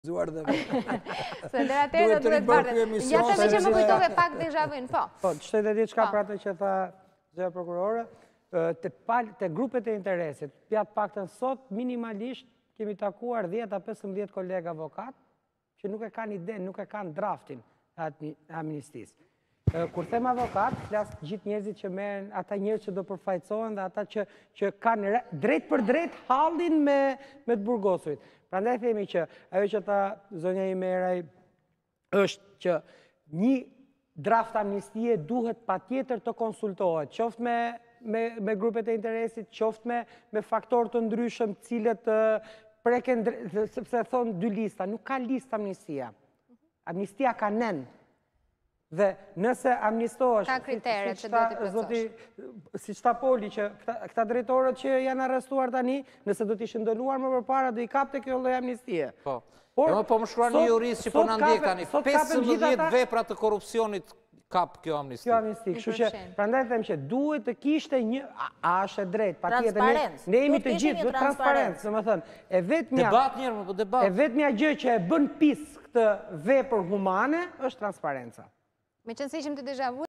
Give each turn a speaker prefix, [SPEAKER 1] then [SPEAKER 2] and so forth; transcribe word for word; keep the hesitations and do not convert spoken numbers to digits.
[SPEAKER 1] Sunt de la tine, duhet bardë. Gjata me që më kujtove pak deja vu-n, po.
[SPEAKER 2] Po, të shtoj dhe diçka për atë që tha zëja prokurore, të grupet e interesit, pjatë paktën sot, minimalisht kemi takuar dhjetë a pesëmbëdhjetë kolegë avokat, që nuk e kanë ide, nuk e kanë draftin e amnistisë. Kur them avokat, flasë gjithë njerëzit që merren, ata njerëz që do përfaqësohen dhe ata që kanë drejt për drejt hallin me të burgosurit. Prandaj themi që ajo që tha zonja Imeraj është që një draft amnistie duhet patjetër të konsultohet, qoftë me me grupet e interesit, qoftë me faktorë të ndryshëm, cilët preken, sepse thonë dy lista, nuk ka listë amnistia. Amnistia ka nen. Dhe nëse amnistohesh,
[SPEAKER 1] ka kriteret që do t'i plotësosh.
[SPEAKER 2] Si qëta Poli, që këta drejtorët që janë arrestuar tani, nëse do t'ishtë ndënuar më përpara, do i kapte kjo lloj amnistie.
[SPEAKER 3] Po, e më po më shkruar një jurist që po në ndjek tani, pesëmbëdhjetë vepra të korupcionit kap kjo amnisti.
[SPEAKER 2] Kjo amnisti, kështu që, prandaj them që duhet të kishte një, a është e drejt, patjetër, ne jemi të gjithë, duhet transparencë, do të thënë, e vetmja,
[SPEAKER 3] debat njerë, po debat.
[SPEAKER 2] E vetmja gjë që e bën pis këtë vepër humane është transparenca.
[SPEAKER 1] Me qënë se ishim të deja vu,